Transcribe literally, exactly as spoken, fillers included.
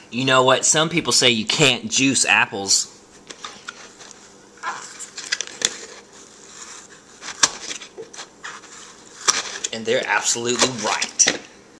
You know what? Some people say you can't juice apples. And they're absolutely right.